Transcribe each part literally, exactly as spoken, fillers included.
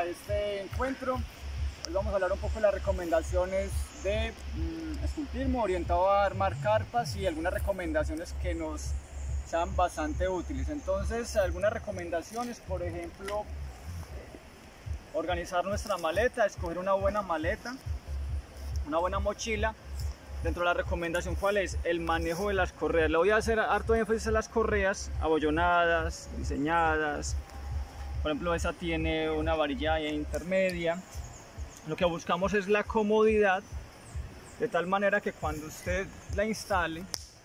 a este encuentro. Hoy vamos a hablar un poco de las recomendaciones de mmm, escultismo orientado a armar carpas y algunas recomendaciones que nos sean bastante útiles. Entonces, algunas recomendaciones, por ejemplo, organizar nuestra maleta, escoger una buena maleta, una buena mochila. Dentro de la recomendación, ¿cuál es? El manejo de las correas. Le voy a hacer harto énfasis a las correas abollonadas, diseñadas. Por ejemplo, esa tiene una varilla intermedia. Lo que buscamos es la comodidad, de tal manera que cuando usted la instale,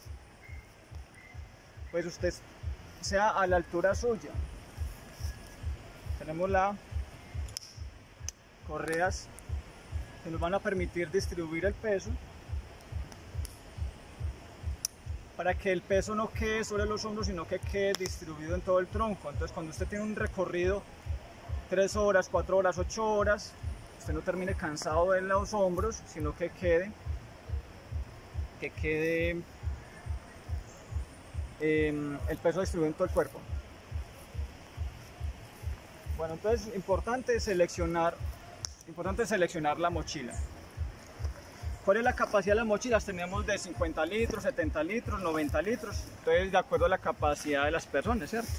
pues usted sea a la altura suya. Tenemos las correas que nos van a permitir distribuir el peso, para que el peso no quede sobre los hombros, sino que quede distribuido en todo el tronco. Entonces, cuando usted tiene un recorrido tres horas, cuatro horas, ocho horas, usted no termine cansado de los hombros, sino que quede, que quede eh, el peso distribuido en todo el cuerpo. Bueno, entonces importante seleccionar, importante seleccionar la mochila. ¿Cuál es la capacidad de las mochilas? Tenemos de cincuenta litros, setenta litros, noventa litros, entonces de acuerdo a la capacidad de las personas, ¿cierto?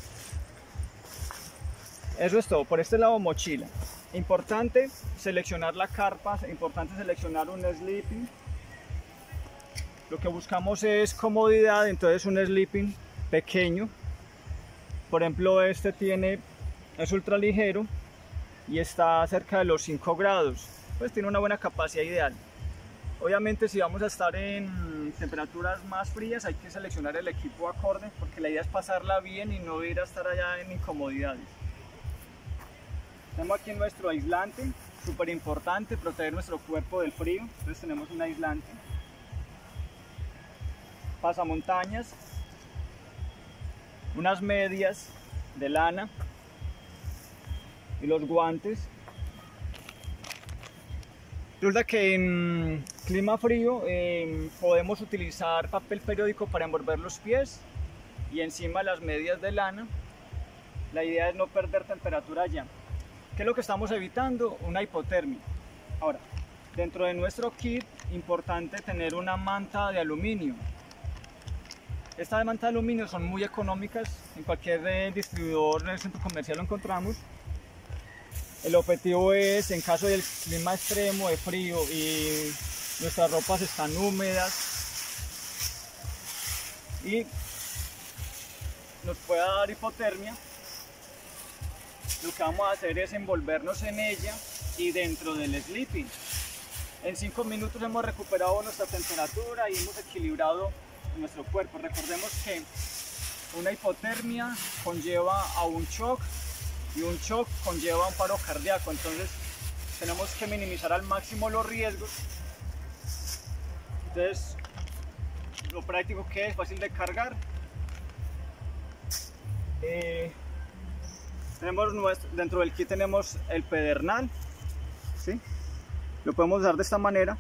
Eso es todo. Por este lado, mochila. Importante seleccionar la carpa, importante seleccionar un sleeping. Lo que buscamos es comodidad, entonces un sleeping pequeño. Por ejemplo, este tiene, es ultra ligero y está cerca de los cinco grados, pues tiene una buena capacidad ideal. Obviamente, si vamos a estar en temperaturas más frías, hay que seleccionar el equipo acorde, porque la idea es pasarla bien y no ir a estar allá en incomodidades. Tenemos aquí nuestro aislante, súper importante, proteger nuestro cuerpo del frío. Entonces tenemos un aislante. Pasamontañas, unas medias de lana y los guantes. Resulta que en clima frío eh, podemos utilizar papel periódico para envolver los pies y encima las medias de lana. La idea es no perder temperatura allá. ¿Qué es lo que estamos evitando? Una hipotermia. Ahora, dentro de nuestro kit, importante tener una manta de aluminio. Estas mantas de aluminio son muy económicas, en cualquier eh, distribuidor en el centro comercial lo encontramos. El objetivo es, en caso del clima extremo de frío y nuestras ropas están húmedas y nos pueda dar hipotermia, lo que vamos a hacer es envolvernos en ella y dentro del sleeping. En cinco minutos hemos recuperado nuestra temperatura y hemos equilibrado nuestro cuerpo. Recordemos que una hipotermia conlleva a un shock y un shock conlleva un paro cardíaco, entonces tenemos que minimizar al máximo los riesgos. Entonces, lo práctico que es fácil de cargar. Eh, tenemos nuestro, dentro del kit tenemos el pedernal, ¿sí? Lo podemos usar de esta manera,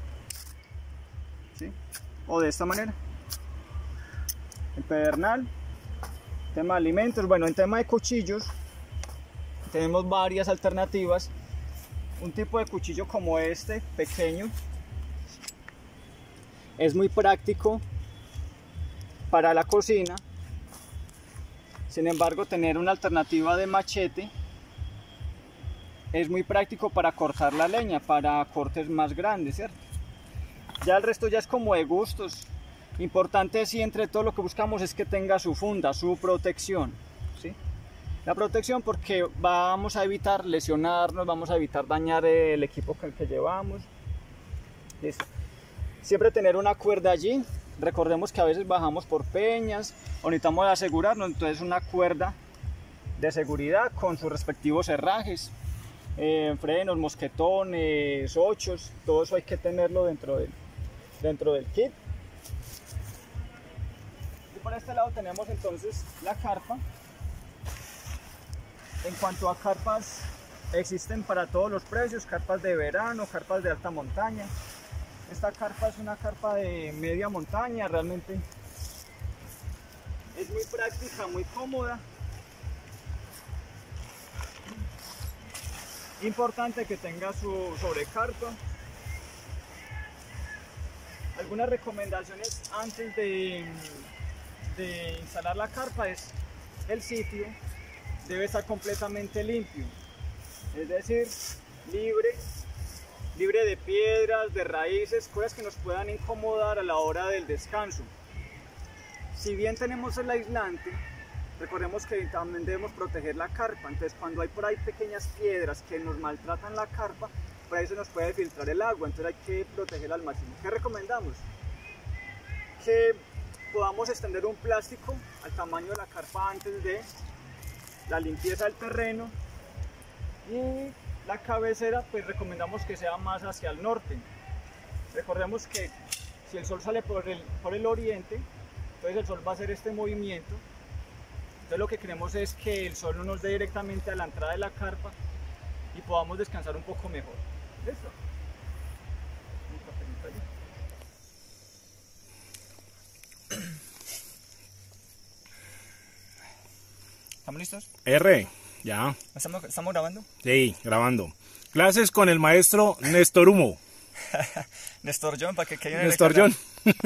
¿sí? O de esta manera. El pedernal, tema de alimentos. Bueno, en tema de cuchillos tenemos varias alternativas. Un tipo de cuchillo como este, pequeño, es muy práctico para la cocina. Sin embargo, tener una alternativa de machete es muy práctico para cortar la leña, para cortes más grandes, ¿cierto? Ya el resto ya es como de gustos. Importante, sí, entre todo lo que buscamos es que tenga su funda, su protección, ¿sí? La protección, porque vamos a evitar lesionarnos, vamos a evitar dañar el equipo que, que llevamos. Listo. Siempre tener una cuerda allí. Recordemos que a veces bajamos por peñas o necesitamos asegurarnos, entonces una cuerda de seguridad con sus respectivos herrajes, eh, frenos, mosquetones, ochos, todo eso hay que tenerlo dentro del, dentro del kit. Y por este lado tenemos entonces la carpa. En cuanto a carpas, existen para todos los precios, carpas de verano, carpas de alta montaña. Esta carpa es una carpa de media montaña, realmente es muy práctica, muy cómoda. Importante que tenga su sobrecarpa. Algunas recomendaciones antes de, de instalar la carpa es: el sitio debe estar completamente limpio, es decir, libre, libre de piedras, de raíces, cosas que nos puedan incomodar a la hora del descanso. Si bien tenemos el aislante, recordemos que también debemos proteger la carpa, entonces cuando hay por ahí pequeñas piedras que nos maltratan la carpa, por ahí se nos puede filtrar el agua, entonces hay que protegerla al máximo. ¿Qué recomendamos? Que podamos extender un plástico al tamaño de la carpa antes de la limpieza del terreno, y la cabecera pues recomendamos que sea más hacia el norte. Recordemos que si el sol sale por el, por el oriente, entonces el sol va a hacer este movimiento, entonces lo que queremos es que el sol no nos dé directamente a la entrada de la carpa y podamos descansar un poco mejor. ¿Listo? ¿Estamos listos? R, ya. ¿Estamos, ¿Estamos grabando? Sí, grabando. Clases con el maestro Néstor Humo. Néstor John, para que quede en Néstor John.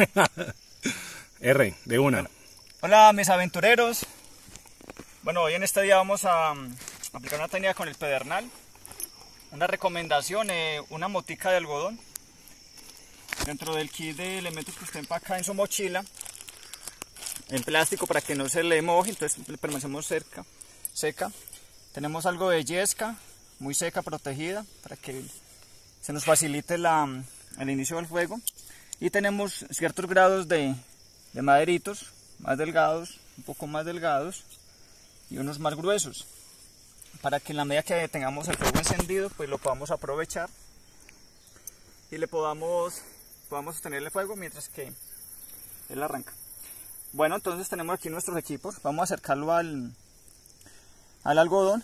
R, de una. Bueno, hola mis aventureros. Bueno, hoy en este día vamos a um, aplicar una técnica con el pedernal. Una recomendación, eh, una motica de algodón. Dentro del kit de elementos que usted empaca en su mochila, en plástico para que no se le moje, entonces le permanecemos cerca, seca. Tenemos algo de yesca, muy seca, protegida, para que se nos facilite la, el inicio del fuego. Y tenemos ciertos grados de, de maderitos, más delgados, un poco más delgados, y unos más gruesos, para que en la medida que tengamos el fuego encendido, pues lo podamos aprovechar y le podamos, podamos sostener el fuego mientras que él arranca. Bueno, entonces tenemos aquí nuestros equipos. Vamos a acercarlo al, al algodón.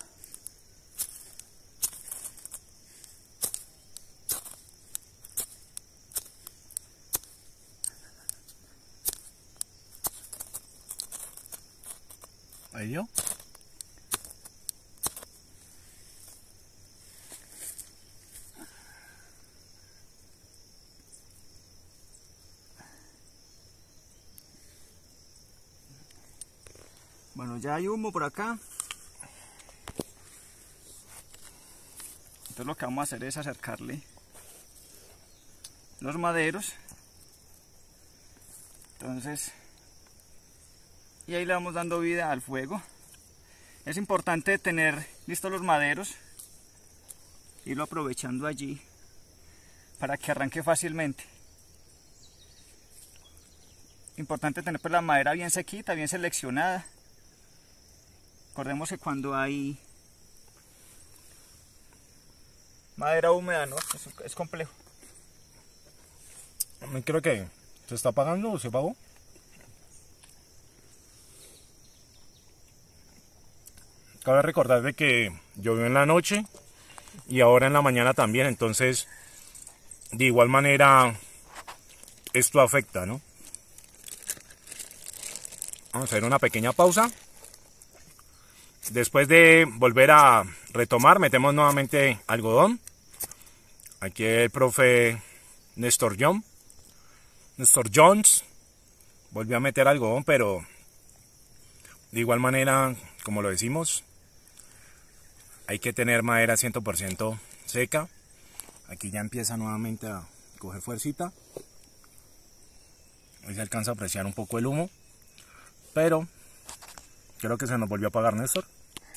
¿Ahí yo? Bueno, ya hay humo por acá. Entonces lo que vamos a hacer es acercarle los maderos. Entonces, y ahí le vamos dando vida al fuego. Es importante tener listos los maderos, irlo aprovechando allí para que arranque fácilmente. Importante tener pues la madera bien sequita, bien seleccionada. Recordemos que cuando hay madera húmeda, ¿no? Es, es complejo. Creo que se está apagando o se apagó. Cabe recordar de que llovió en la noche y ahora en la mañana también, entonces de igual manera esto afecta, ¿no? Vamos a hacer una pequeña pausa. Después de volver a retomar, metemos nuevamente algodón. Aquí el profe Néstor John, Néstor Jones, volvió a meter algodón, pero de igual manera, como lo decimos, hay que tener madera cien por ciento seca. Aquí ya empieza nuevamente a coger fuercita. Ahí se alcanza a apreciar un poco el humo, pero creo que se nos volvió a apagar, Néstor.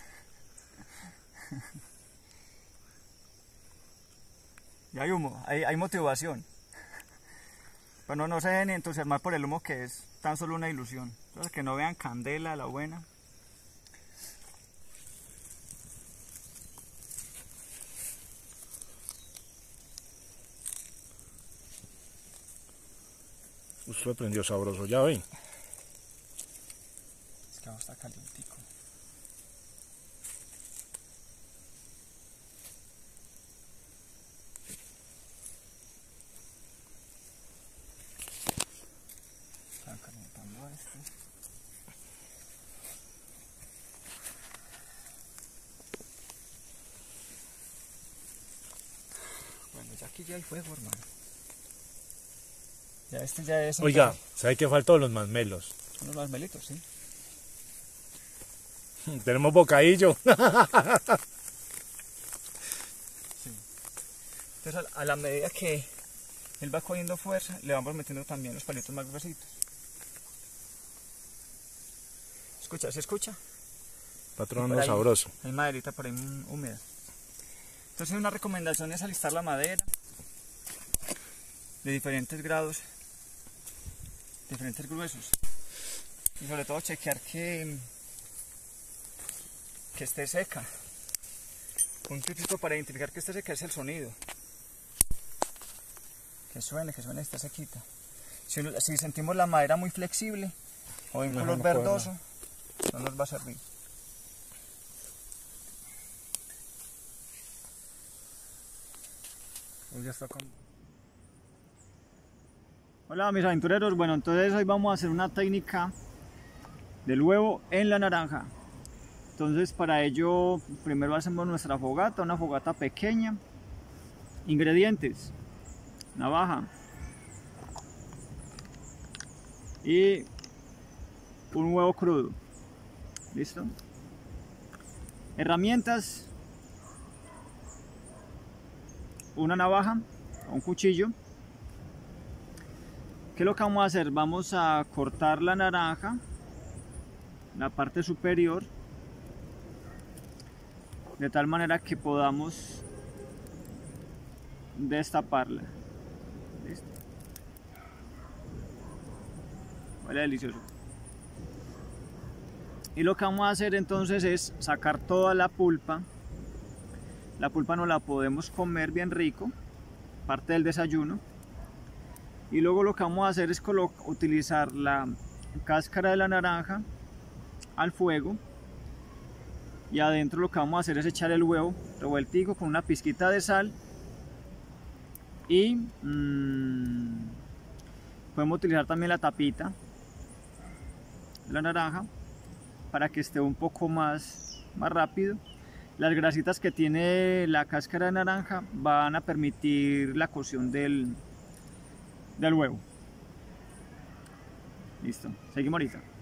Ya hay humo, hay, hay motivación. Bueno, no se dejen entusiasmar por el humo, que es tan solo una ilusión. Entonces, que no vean candela, la buena. Usted prendió sabroso, ya ven. Es que está calientico. Están calentando esto. pues aquí ya hay fuego, hermano. Ya este ya es... Oiga, ¿sabe qué faltó? Los masmelos. Unos masmelitos, sí. Tenemos bocadillo. Sí. Entonces a la medida que él va cogiendo fuerza, le vamos metiendo también los palitos más gruesitos. ¿Escucha? ¿Se escucha? Va tronando sabroso. Hay maderita por ahí húmeda. Entonces una recomendación es alistar la madera de diferentes grados, diferentes gruesos. Y sobre todo chequear que, que esté seca. Un tipito para identificar que esté seca es el sonido. Que suene, que suene, esté sequita. Si, si sentimos la madera muy flexible o en color verdoso, no nos va a servir. Ya está con... Hola mis aventureros, bueno, entonces hoy vamos a hacer una técnica del huevo en la naranja. Entonces para ello primero hacemos nuestra fogata, una fogata pequeña. Ingredientes: navaja y un huevo crudo. ¿Listo? Herramientas: una navaja o un cuchillo. ¿Qué es lo que vamos a hacer? Vamos a cortar la naranja, la parte superior, de tal manera que podamos destaparla. ¿Listo? Huele delicioso. Y lo que vamos a hacer entonces es sacar toda la pulpa. La pulpa no la podemos comer bien rico, parte del desayuno. Y luego lo que vamos a hacer es utilizar la cáscara de la naranja al fuego. Y adentro lo que vamos a hacer es echar el huevo revueltico con una pizquita de sal. Y mmm, podemos utilizar también la tapita de la naranja para que esté un poco más, más rápido. Las grasitas que tiene la cáscara de naranja van a permitir la cocción del, del huevo. Listo, seguimos ahorita.